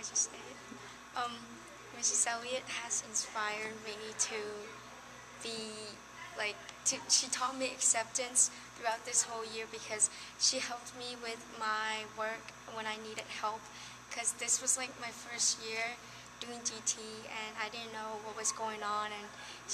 just say it. Mrs. Elliott has inspired me to be she taught me acceptance throughout this whole year because she helped me with my work when I needed help, because this was like my first year doing GT and I didn't know what was going on, and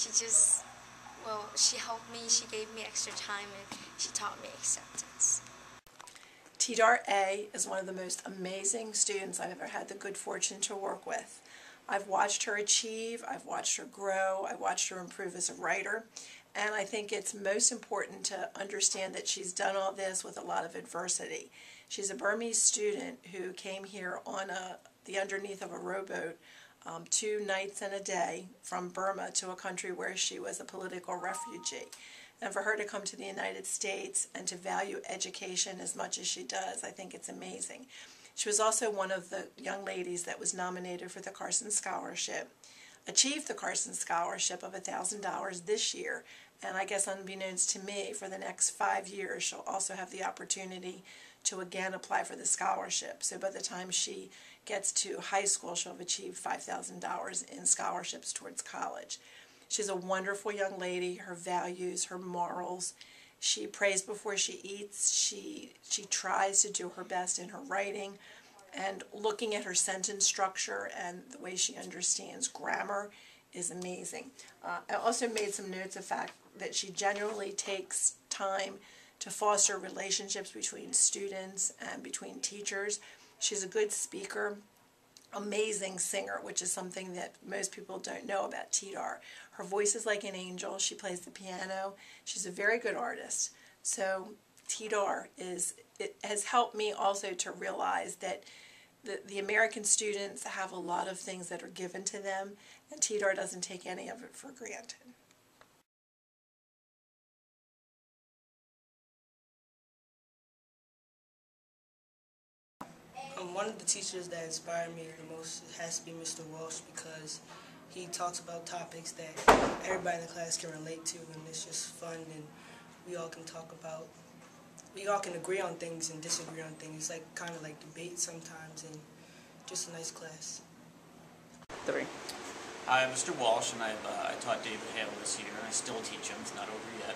she helped me, she gave me extra time, and she taught me acceptance. TDAR A is one of the most amazing students I've ever had the good fortune to work with. I've watched her achieve, I've watched her grow, I've watched her improve as a writer, and I think it's most important to understand that she's done all this with a lot of adversity. She's a Burmese student who came here on the underneath of a rowboat 2 nights and a day from Burma to a country where she was a political refugee. And for her to come to the United States and to value education as much as she does, I think it's amazing. She was also one of the young ladies that was nominated for the Carson Scholarship, achieved the Carson Scholarship of $1,000 this year, and I guess unbeknownst to me, for the next 5 years she'll also have the opportunity to again apply for the scholarship. So by the time she gets to high school, she'll have achieved $5,000 in scholarships towards college. She's a wonderful young lady. Her values, her morals. She prays before she eats. She tries to do her best in her writing, and looking at her sentence structure and the way she understands grammar is amazing. I also made some notes of fact that she generally takes time to foster relationships between students and between teachers. She's a good speaker, amazing singer, which is something that most people don't know about TDAR. Her voice is like an angel. She plays the piano. She's a very good artist. So TDAR has helped me also to realize that the American students have a lot of things that are given to them, and TDAR doesn't take any of it for granted. One of the teachers that inspired me the most has to be Mr. Walsh, because he talks about topics that everybody in the class can relate to, and it's just fun, and we all can agree on things and disagree on things. It's like kind of like debate sometimes, and just a nice class. 3. I'm Mr. Walsh, and I taught David Hale this year, and I still teach him. It's not over yet.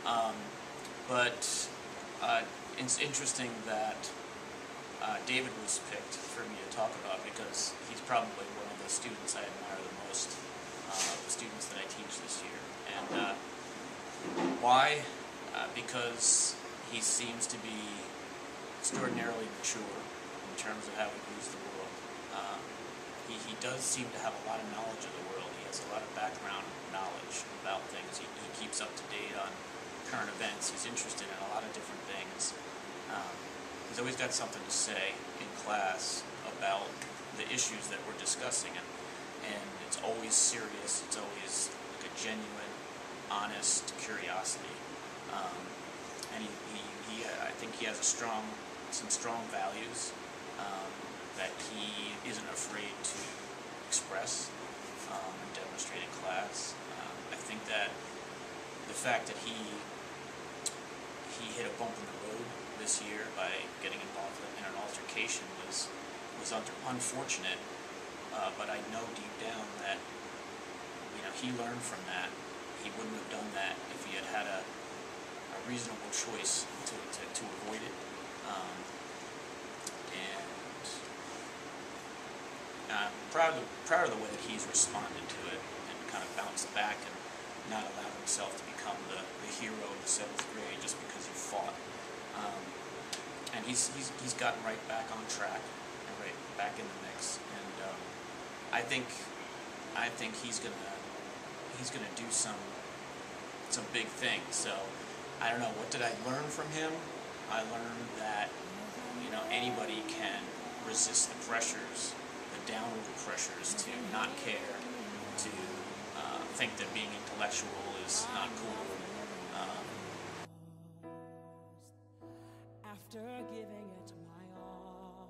It's interesting that David was picked for me to talk about because he's probably one of the students I admire the most, the students that I teach this year. And why? Because he seems to be extraordinarily mature in terms of how he views the world. He does seem to have a lot of knowledge of the world. He has a lot of background knowledge about things. He keeps up to date on current events. He's interested in a lot of different things. He's always got something to say in class about the issues that we're discussing, and it's always serious. It's always like a genuine, honest curiosity. And I think he has some strong values that he isn't afraid to express and demonstrate in class. I think that the fact that he hit a bump in the road this year by getting involved in an altercation was unfortunate, but I know deep down that he learned from that. He wouldn't have done that if he had a reasonable choice to avoid it. And I'm proud of the way that he's responded to it and kind of bounced back and not allowed himself to become the hero of the 7th grade just because he fought. And he's gotten right back on track and right back in the mix. And I think he's gonna do some big things. So I don't know, what did I learn from him? I learned that anybody can resist the pressures, the downward pressures, to not care, to think that being intellectual is not cool. After giving it my all.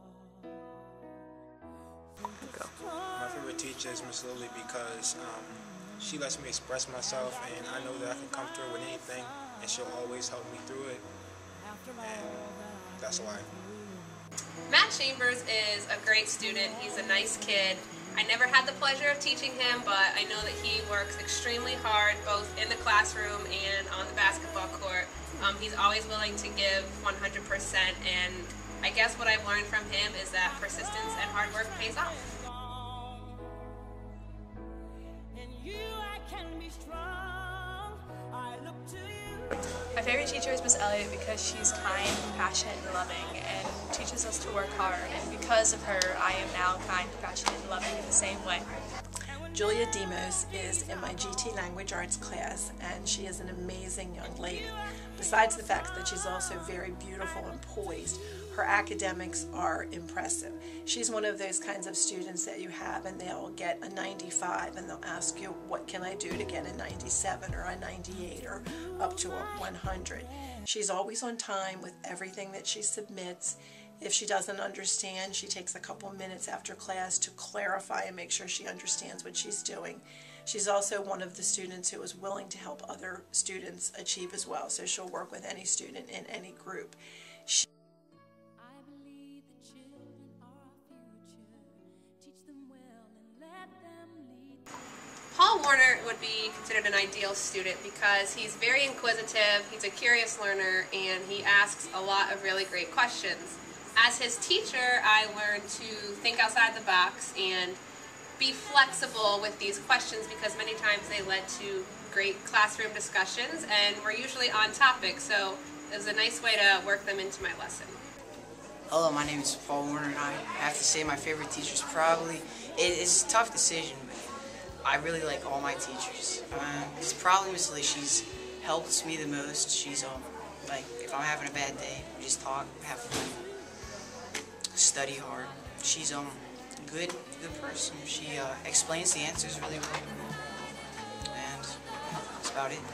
My favorite teacher is Miss Lily because she lets me express myself, and I know that I can come to her with anything, and she'll always help me through it, and that's why. Matt Chambers is a great student. He's a nice kid. I never had the pleasure of teaching him, but I know that he works extremely hard both in the classroom and on the basketball court. He's always willing to give 100%, and I guess what I've learned from him is that persistence and hard work pays off. My favorite teacher is Miss Elliott because she's kind, compassionate, and loving, and teaches us to work hard. And because of her, I am now kind, compassionate, and loving in the same way. Julia Demos is in my GT Language Arts class, and she is an amazing young lady. Besides the fact that she's also very beautiful and poised, her academics are impressive. She's one of those kinds of students that you have and they'll get a 95 and they'll ask you, what can I do to get a 97 or a 98 or up to a 100? She's always on time with everything that she submits. If she doesn't understand, she takes a couple minutes after class to clarify and make sure she understands what she's doing. She's also one of the students who is willing to help other students achieve as well, so she'll work with any student in any group. Paul Warner would be considered an ideal student because he's very inquisitive, he's a curious learner, and he asks a lot of really great questions. As his teacher, I learned to think outside the box and be flexible with these questions because many times they led to great classroom discussions and were usually on topic, so it was a nice way to work them into my lesson. Hello, my name is Paul Warner, and I have to say my favorite teacher is probably, it's a tough decision, but I really like all my teachers. It's probably Miss Lee. She's helped me the most. She's like, if I'm having a bad day, we just talk, have fun, study hard. She's good person. She explains the answers really well, and that's about it.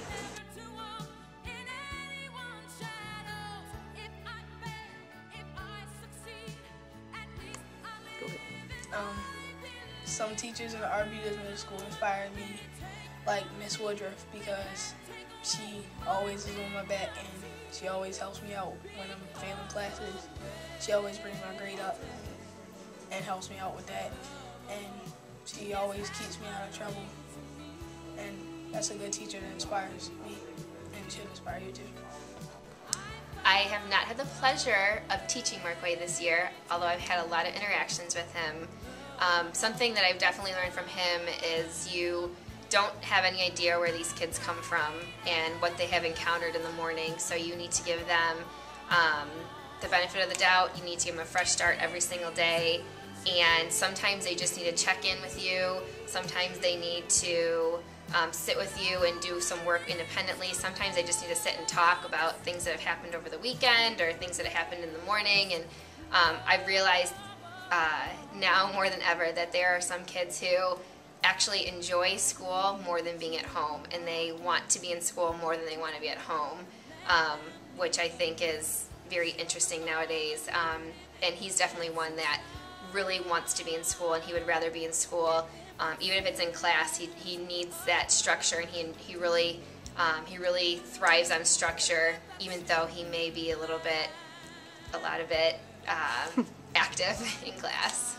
Some teachers in the RBS middle school inspired me, like Miss Woodruff, because she always is on my back and she always helps me out when I'm failing classes. She always brings my grade up and helps me out with that, and she always keeps me out of trouble, and that's a good teacher that inspires me and should inspire you too. I have not had the pleasure of teaching Markway this year, although I've had a lot of interactions with him. Something that I've definitely learned from him is you don't have any idea where these kids come from and what they have encountered in the morning, so you need to give them the benefit of the doubt. You need to give them a fresh start every single day, and sometimes they just need to check in with you. Sometimes they need to sit with you and do some work independently. Sometimes they just need to sit and talk about things that have happened over the weekend or things that have happened in the morning. And I've realized now more than ever that there are some kids who actually enjoy school more than being at home, and they want to be in school more than they want to be at home, which I think is very interesting nowadays. And he's definitely one that really wants to be in school, and he would rather be in school. Even if it's in class, he needs that structure, and he really thrives on structure, even though he may be a lot of it active in class.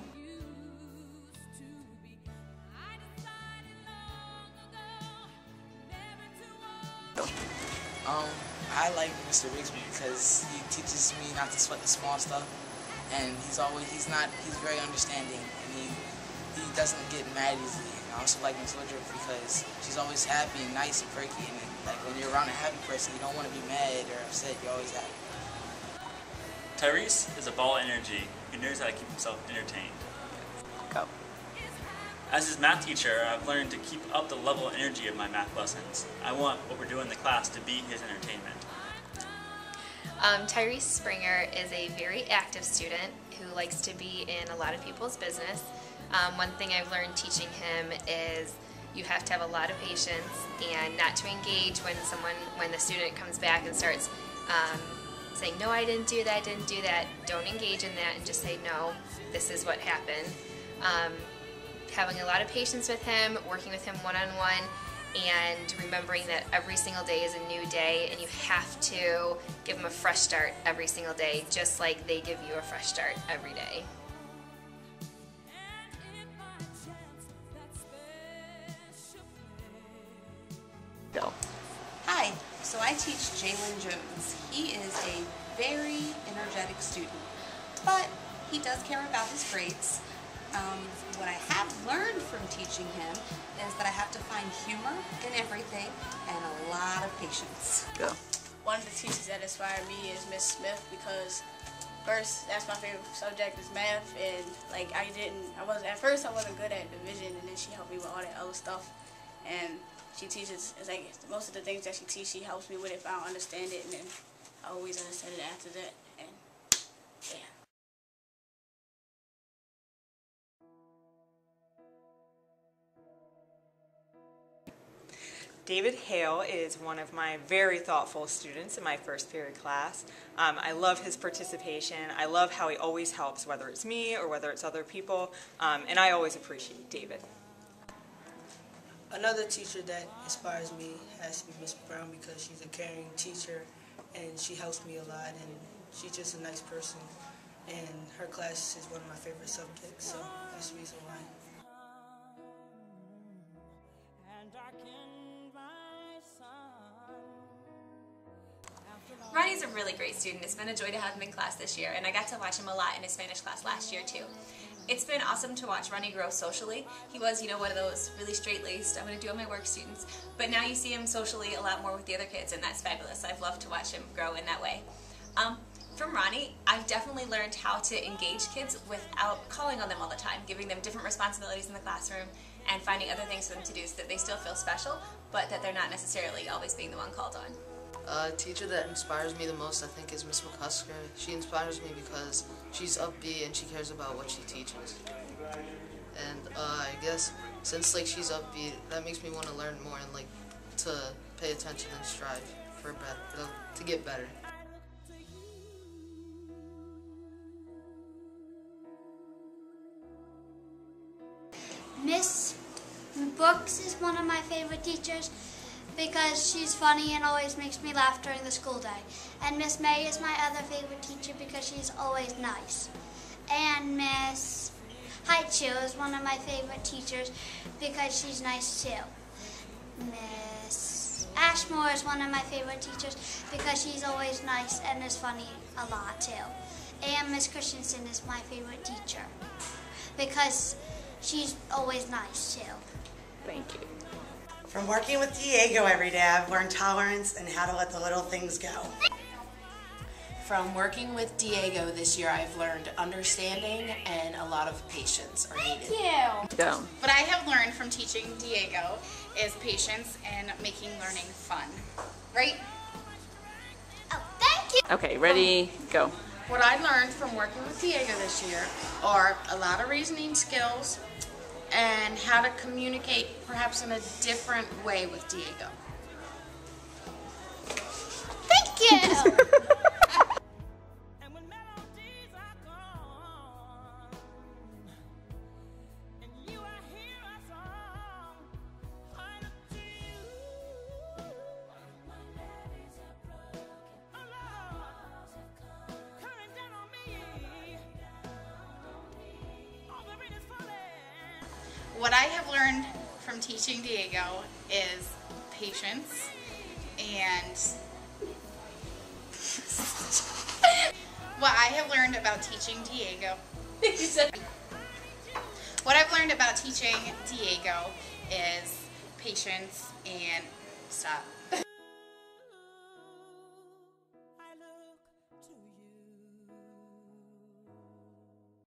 I like Mr. Rigsby because he teaches me not to sweat the small stuff, and he's very understanding, and he doesn't get mad easily. And I also like Miss Woodruff because she's always happy and nice and perky, and like when you're around a happy person, you don't want to be mad or upset. You're always happy. Tyrese is a ball of energy who knows how to keep himself entertained. Go. As his math teacher, I've learned to keep up the level of energy of my math lessons. I want what we're doing in the class to be his entertainment. Tyrese Springer is a very active student who likes to be in a lot of people's business. One thing I've learned teaching him is you have to have a lot of patience and not to engage when the student comes back and starts saying, no, I didn't do that. Don't engage in that and just say, no, this is what happened. Having a lot of patience with him, working with him one-on-one, and remembering that every single day is a new day and you have to give them a fresh start every single day, just like they give you a fresh start every day. Go. Hi, so I teach Jalen Jones. He is a very energetic student, but he does care about his grades. What I have learned from teaching him is that I have to find humor in everything and a lot of patience. Go. One of the teachers that inspired me is Miss Smith, because first, that's my favorite subject is math, and like at first I wasn't good at division, and then she helped me with all that other stuff. And she teaches, it's like most of the things that she teaches, she helps me with it if I don't understand it, and then I always understand it after that. And yeah. David Hale is one of my very thoughtful students in my first period class. I love his participation. I love how he always helps, whether it's me or whether it's other people, and I always appreciate David. Another teacher that inspires me has to be Miss Brown, because she's a caring teacher and she helps me a lot, and she's just a nice person, and her class is one of my favorite subjects, so that's the reason why. Ronnie's a really great student. It's been a joy to have him in class this year, and I got to watch him a lot in his Spanish class last year too. It's been awesome to watch Ronnie grow socially. He was, one of those really straight-laced, I'm going to do all my work students, but now you see him socially a lot more with the other kids, and that's fabulous. I've loved to watch him grow in that way. From Ronnie, I've definitely learned how to engage kids without calling on them all the time, giving them different responsibilities in the classroom and finding other things for them to do so that they still feel special, but that they're not necessarily always being the one called on. A teacher that inspires me the most, I think, is Miss McCusker. She inspires me because she's upbeat and she cares about what she teaches. And I guess since she's upbeat, that makes me want to learn more and to pay attention and strive for to get better. Miss Brooks is one of my favorite teachers because she's funny and always makes me laugh during the school day. And Miss May is my other favorite teacher because she's always nice. And Miss Haichu is one of my favorite teachers because she's nice too. Miss Ashmore is one of my favorite teachers because she's always nice and is funny a lot too. And Miss Christensen is my favorite teacher because she's always nice too. Thank you. From working with Diego every day, I've learned tolerance and how to let the little things go. From working with Diego this year, I've learned understanding and a lot of patience are needed. Thank you. Go. What I have learned from teaching Diego is patience and making learning fun. Right? Oh, thank you. Okay, ready, go. What I learned from working with Diego this year are a lot of reasoning skills and how to communicate perhaps in a different way with Diego. Thank you. What I have learned from teaching Diego is patience and what I have learned about teaching Diego what I've learned about teaching Diego is patience and stop.